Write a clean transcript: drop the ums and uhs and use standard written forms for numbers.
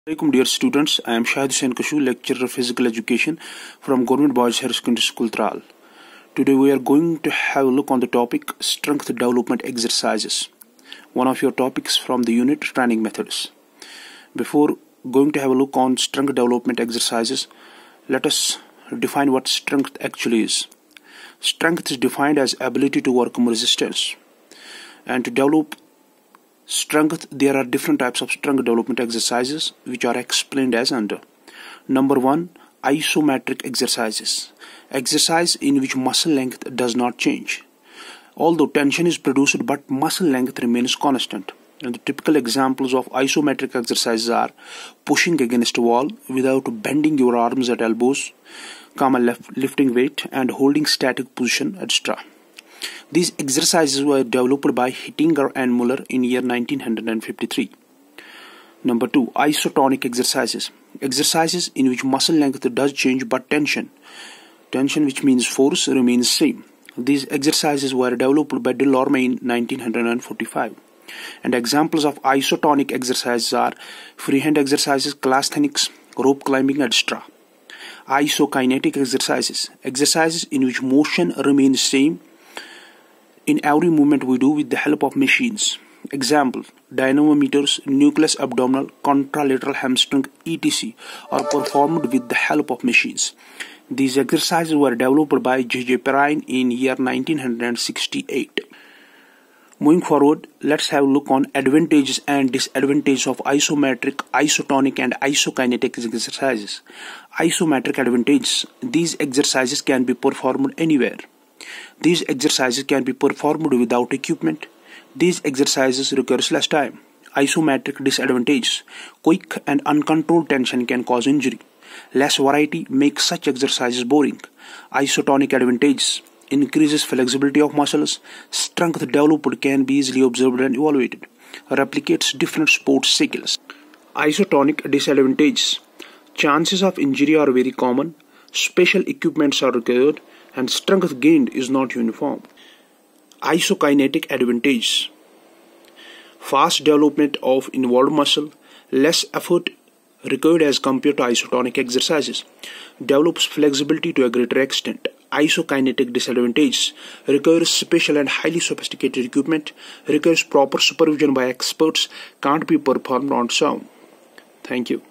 Assalamualaikum dear students, I am Shahid Hussain Kashoo, lecturer of physical education from Government Boys Higher Secondary School Tral. Today we are going to have a look on the topic strength development exercises, one of your topics from the unit training methods. Before going to have a look on strength development exercises, let us define what strength actually is. Strength is defined as ability to overcome resistance, and to develop strength, there are different types of strength development exercises which are explained as under. Number 1, isometric exercises. Exercise in which muscle length does not change, although tension is produced but muscle length remains constant. And the typical examples of isometric exercises are pushing against a wall without bending your arms at elbows, lifting weight, and holding static position, etc. These exercises were developed by Hittinger and Muller in year 1953. Number 2, isotonic exercises. Exercises in which muscle length does change but tension, which means force, remains same. These exercises were developed by Delorme in 1945. And examples of isotonic exercises are freehand exercises, calisthenics, rope climbing, etc. Isokinetic exercises. Exercises in which motion remains same in every movement we do with the help of machines. Example: dynamometers, nucleus abdominal, contralateral hamstring, etc. are performed with the help of machines. These exercises were developed by J.J. Perrine in year 1968. Moving forward, let's have a look on advantages and disadvantages of isometric, isotonic, and isokinetic exercises. Isometric advantages: these exercises can be performed anywhere. These exercises can be performed without equipment. These exercises require less time. Isometric disadvantages: quick and uncontrolled tension can cause injury. Less variety makes such exercises boring. Isotonic advantages: increases flexibility of muscles. Strength developed can be easily observed and evaluated. Replicates different sports skills. Isotonic disadvantages: chances of injury are very common. Special equipments are required, and strength gained is not uniform. Isokinetic advantages: fast development of involved muscle, less effort required as compared to isotonic exercises, develops flexibility to a greater extent. Isokinetic disadvantages: requires special and highly sophisticated equipment, requires proper supervision by experts, can't be performed on its own. Thank you.